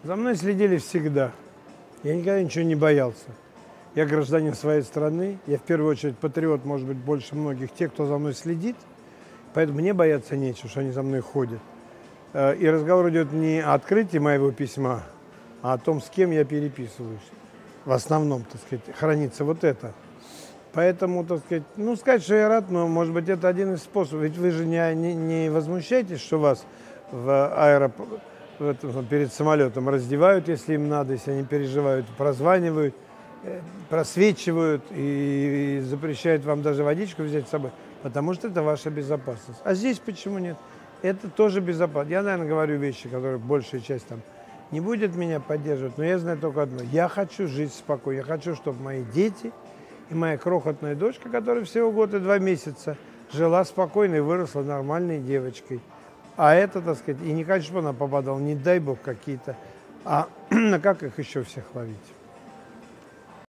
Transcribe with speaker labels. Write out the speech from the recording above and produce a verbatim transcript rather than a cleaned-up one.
Speaker 1: За мной следили всегда. Я никогда ничего не боялся. Я гражданин своей страны. Я в первую очередь патриот, может быть, больше многих тех, кто за мной следит. Поэтому мне бояться нечего, что они за мной ходят. И разговор идет не о открытии моего письма, а о том, с кем я переписываюсь. В основном, так сказать, хранится вот это. Поэтому, так сказать, ну, сказать, что я рад, но, может быть, это один из способов. Ведь вы же не, не, не возмущаетесь, что вас в аэропорту, перед самолетом раздевают, если им надо, если они переживают, прозванивают, просвечивают и, и запрещают вам даже водичку взять с собой, потому что это ваша безопасность. А здесь почему нет? Это тоже безопасно. Я, наверное, говорю вещи, которые большая часть там не будет меня поддерживать, но я знаю только одно. Я хочу жить спокойно. Я хочу, чтобы мои дети и моя крохотная дочка, которая всего год и два месяца, жила спокойно и выросла нормальной девочкой. А это, так сказать, и не хочу, чтобы она попадала, не дай бог, какие-то. А как их еще всех ловить?